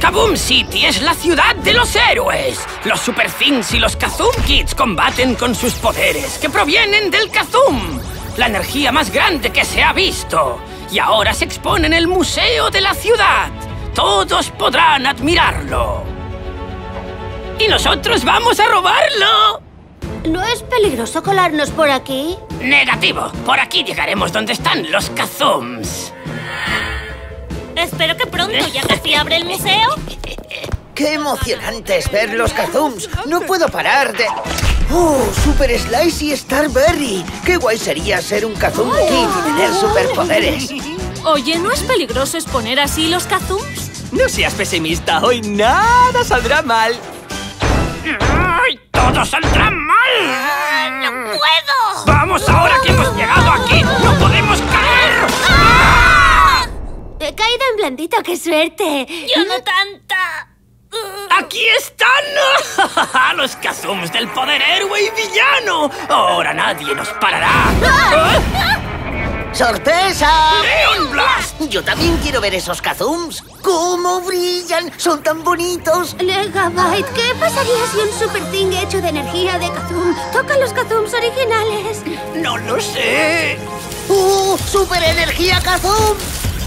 Kaboom City es la ciudad de los héroes. Los Super Things y los Kazum Kids combaten con sus poderes que provienen del Kazum, la energía más grande que se ha visto. Y ahora se expone en el museo de la ciudad. Todos podrán admirarlo. Y nosotros vamos a robarlo. ¿No es peligroso colarnos por aquí? Negativo. Por aquí llegaremos donde están los Kazums. Espero que pronto ya casi abre el museo. ¡Qué emocionante es ver los Kazums! ¡No puedo parar de... ¡Oh, Super Slice y Starberry! ¡Qué guay sería ser un Kazum Kid y tener superpoderes! Oye, ¿no es peligroso exponer así los Kazums? No seas pesimista, hoy nada saldrá mal. ¡Ay! ¡Todo saldrá mal! ¡No puedo! ¡Vamos ahora que hemos llegado aquí! ¡No podemos caer! ¡Ah! He caído en blandito, qué suerte. ¡Yo no tanta! ¡Aquí están! ¡Los Kazums del poder héroe y villano! ¡Ahora nadie nos parará! ¡Sorpresa! ¡Neon Blast! Yo también quiero ver esos Kazums. ¡Cómo brillan! ¡Son tan bonitos! Legabyte, ¿qué pasaría si un Super Thing hecho de energía de Kazum toca los Kazums originales? ¡No lo sé! ¡Super energía Kazum!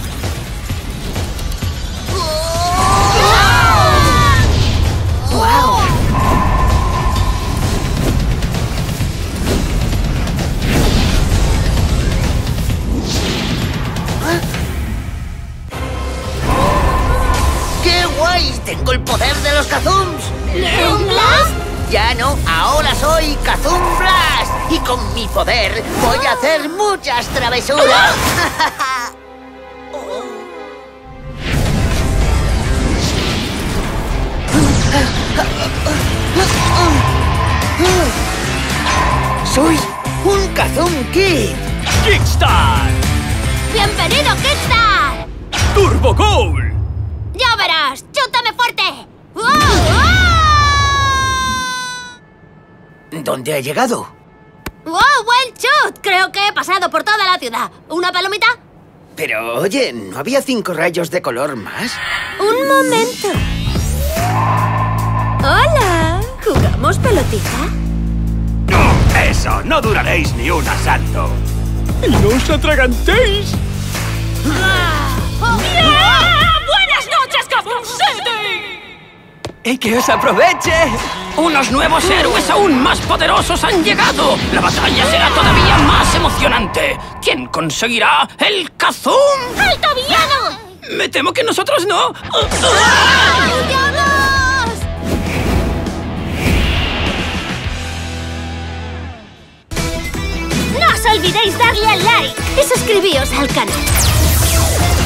¡Wow! ¡Qué guay! ¡Tengo el poder de los Kazums! ¿Neon Blast? Ya no, ahora soy Kazum Blast. Y con mi poder voy a hacer muchas travesuras. ¡Soy un Kazum Kid! ¡Kickstart! ¡Bienvenido, Kickstar! ¡Turbo Goal! ¡Ya verás! ¡Chútame fuerte! ¿Dónde ha llegado? ¡Wow! ¡Buen chut! Creo que he pasado por toda la ciudad. ¿Una palomita? Pero, oye, ¿no había 5 rayos de color más? Un momento. ¡Hola! ¿Jugamos pelotita? ¡No! ¡Eso! ¡No duraréis ni un asalto! ¡Y no os atragantéis! ¡Buenas noches, Kaboom City! ¡Y que os aproveche! ¡Unos nuevos héroes aún más poderosos han llegado! ¡La batalla será todavía más emocionante! ¿Quién conseguirá el Kazum? ¡Alto villano! Me temo que nosotros no. ¡Ayúdanos! No os olvidéis darle al like. Y suscribíos al canal.